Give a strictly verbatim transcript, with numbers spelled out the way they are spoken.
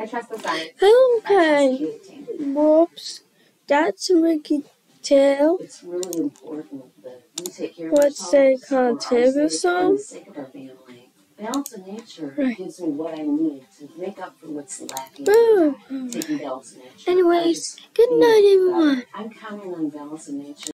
I trust the science. Okay. Whoops. That's a Ricky tail. It's really important that we take care of What's that called? Table song? Balance of nature Right. gives me what I need to make up for what's lacking. Boom. Taking balance of nature. Anyways, good night, everyone. I'm counting on balance of nature.